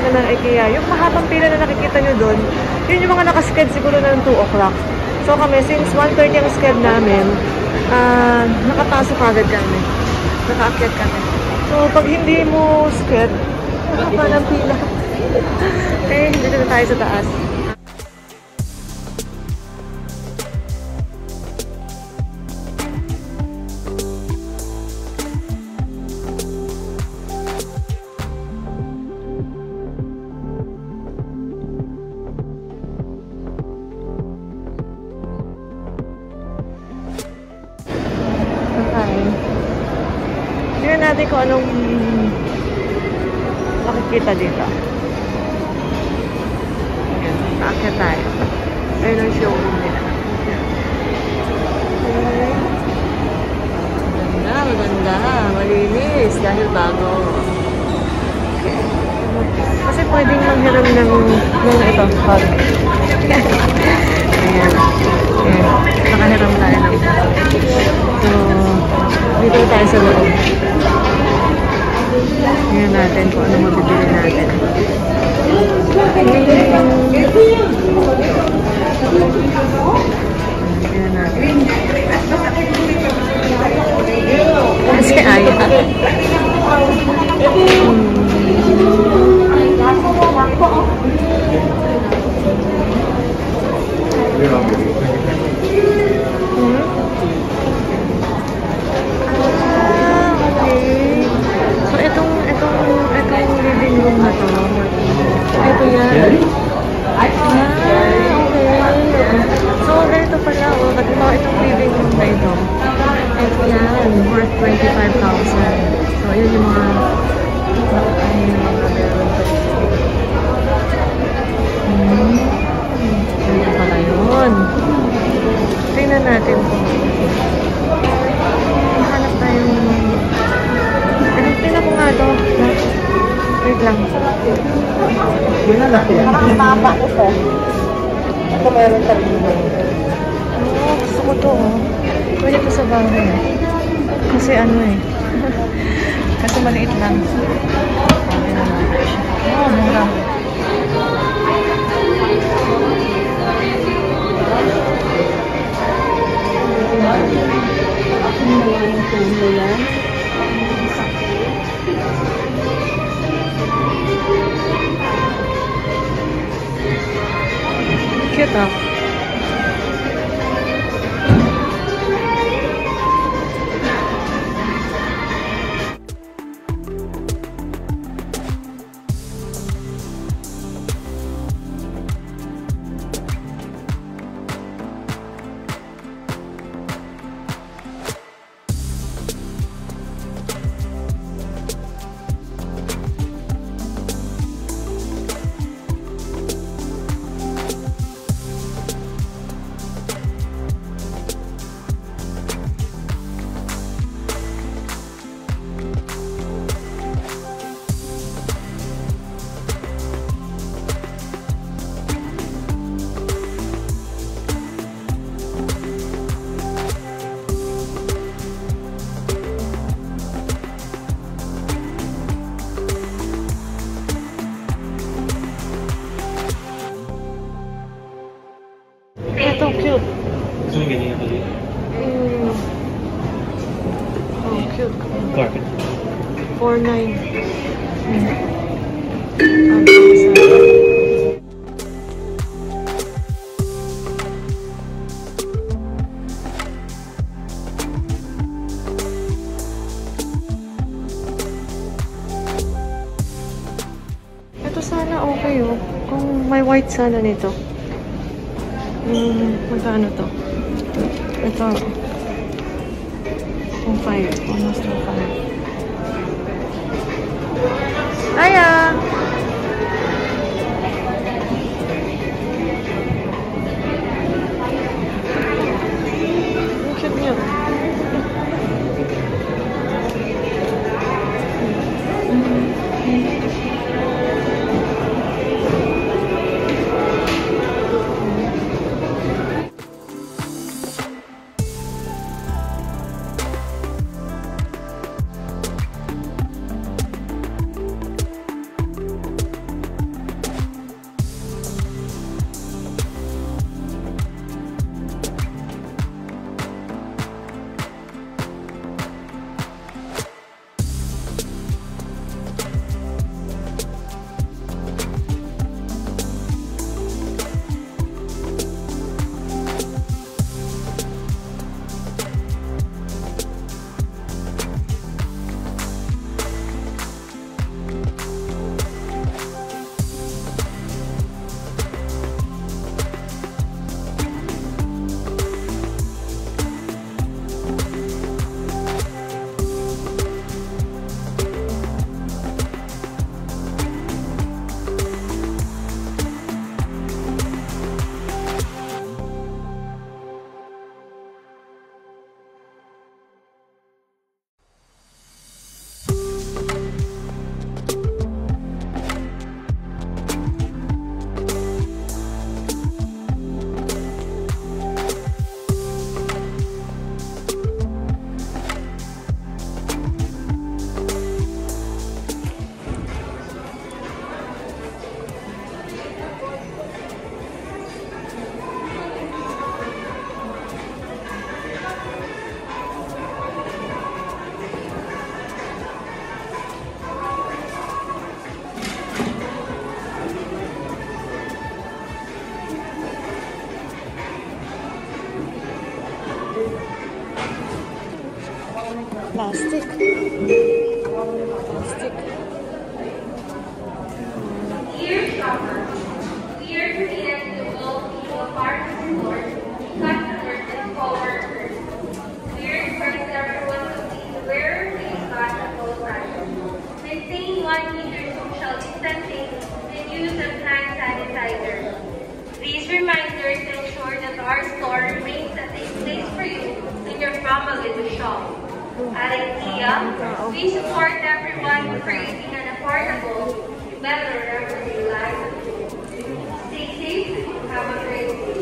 na ng IKEA. Yung mahabang pila na nakikita nyo doon, yun yung mga nakasked siguro na ng 2 o'clock. So kami, since 1:30 ang sked namin, nakapasok agad kami. Nakaakyat kami. So pag hindi mo sked, nakapa ng pila. Eh, dito na tayo sa taas. Tignan natin kung anong makikita dito. Ayan, nakakit tayo. Ayun ang showroom nila. Okay. Maganda, maganda. Malinis dahil bago. Okay. Kasi pwedeng manghiram ng ito, pag. Ayan. Ayan. Nakahiram tayo ng so, dito tayo sa loob. Tingnan natin kung ano mabibili natin. Tingnan natin. Kasi ayaw. Ito yan. So, ganito pala. Ito itong living room na ito. Ito yan. Worth 25,000. So, yun yung mga meron pa dito. Ganito pala yun. Tingnan natin kung hanap tayong tingnan ko nga ito. Wait lang. Parang tama ko siya. Ito meron sa dito. Oo, gusto ko ito. Pwede ito sa bahay. Kasi ano eh. Kasi maliit lang. Okay na lang. Oo, mura. Cute ah. Ito, cute. Gusto mo ganyan ako dito? Oh, cute. Carpet. 4.9. Ito sana okay oh. Kung may white sana nito. Magkano to? Ito. 2.5. Almost 2.5. Aya! Ang cute niya. Plastic. Plastic. Dear shopper, we are committed to all people part of the store, customers and co-workers. We request everyone to please wear a face mask at all times. Maintain 1 meter social distancing and use of hand sanitizer. These reminders ensure that our store remains a safe place for you and your family to shop. At IKEA, we support everyone in creating an affordable, better everyday life. Stay safe, have a great day.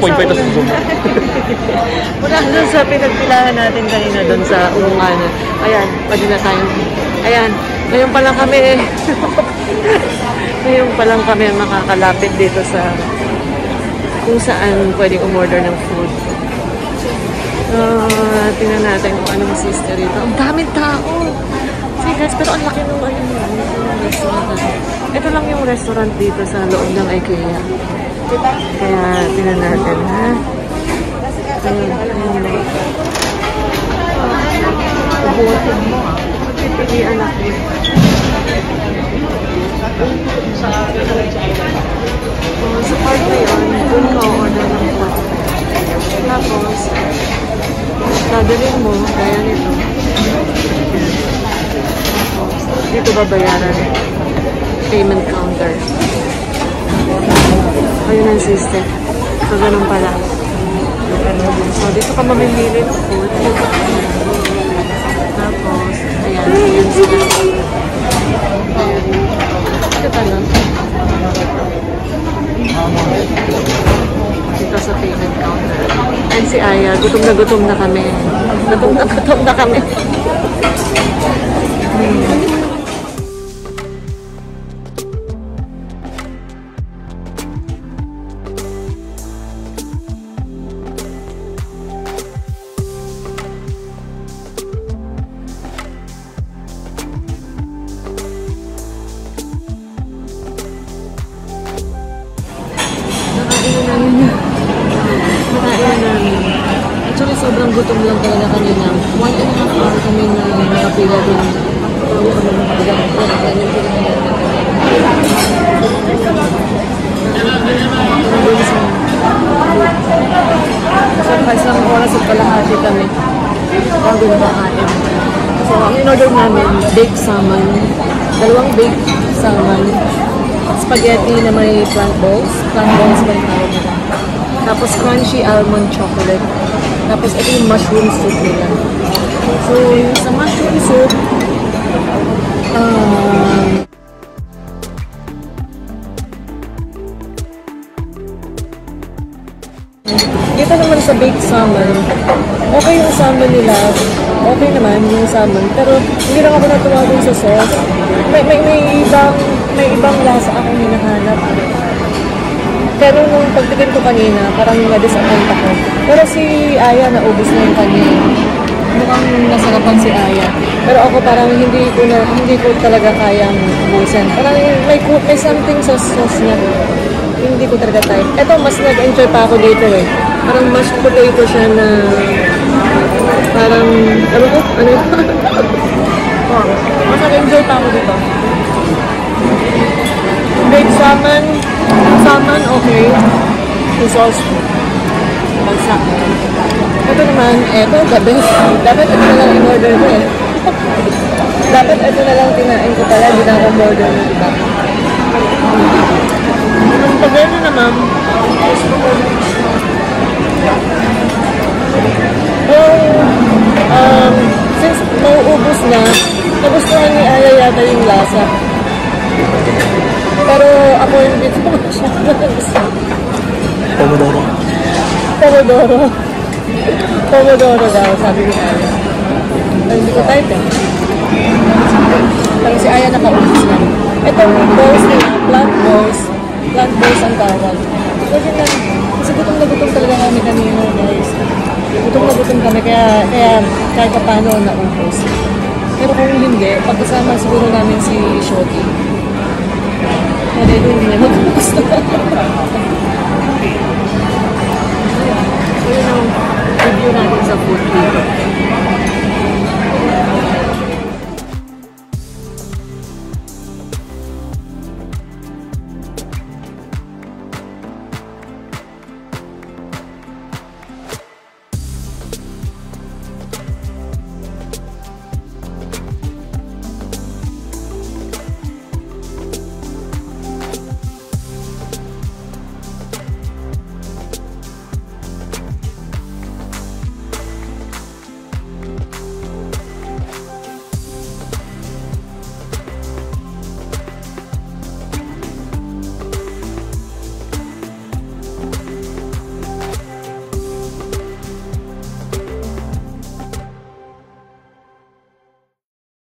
2.5 tas zoom. Mula doon sa pinagpilahan natin kanina doon sa umungan. Ayan, pwede na tayo. Ayan, ngayon pa lang kami ngayon pa lang kami makakalapit dito sa kung saan pwedeng umorder ng food. Tingnan natin kung anong sister dito. Ang daming tao! See guys, pero ang laki ng restaurant. Ito lang yung restaurant dito sa loob ng IKEA. Kaya tingnan natin, ha? Ubutin mo, ha? Pipilian ako. Sa part na yun, doon ka order ng food. Tapos, dadalhin mo, kaya nito. Dito babayaran. Payment counter. Ayun ang system. So, ganun pala. So, dito ka mamimili ng food. Tapos, ayan. Ayan sila. Ayan. Ito pala. Dito sa payment counter. And si Aya, gutom na kami. Gutom na kami. Nakain namin. Actually, sobrang gutom lang talaga kanina. 1.5 hour kami na nakapila din. So, isang oras at kalahati kami bago na makain. So, ang in-order namin, baked salmon, 2 baked salmon, spaghetti na may plant balls ba yung tawag nila. Tapos crunchy almond chocolate. Tapos ito yung mushroom soup nila. So, sa mushroom soup, dito naman sa baked salmon, okay yung salmon nila, okay naman yung salmon, pero hindi lang ako natuwa dun sa sauce. May ibang lasa akong hinahanap. Pero nung pagtikim ko kanina, parang na-disappoint ako. Pero si Aya, naubos na yung kanya. Mukhang nasarapan si Aya. Pero ako parang hindi ko talaga kayang ubusin. Parang may something sa sauce niya. Hindi ko talaga type. Ito, mas nag-enjoy pa ako dito eh. Parang mashed potato siya na parang, ano ko? Ano yun? Mas nag-enjoy pa ako dito. Baked salmon, okay. Yung sauce, bagsak. Ito naman, the best. Dapat ito na lang in-order ko eh. Dapat ito na lang tinain ko pala, hindi na ako order ng iba. Ang pagano naman, since mauubos na, nagustuhan ni Aya yata yung lasa. Pero ako hindi ko masyadong. Pomodoro daw, sabi ni Aya. Pero hindi ko type eh. Pero si Aya nakaubos na. Itong balls nila, plant balls ang tawag. So yun lang, kasi gutom na gutom talaga kami kanina guys. Gutom na gutom kami, kaya kahit pa paano naubos. Pero kung hindi, pagkasama siguro namin si Shoti. Hindi naman gusto.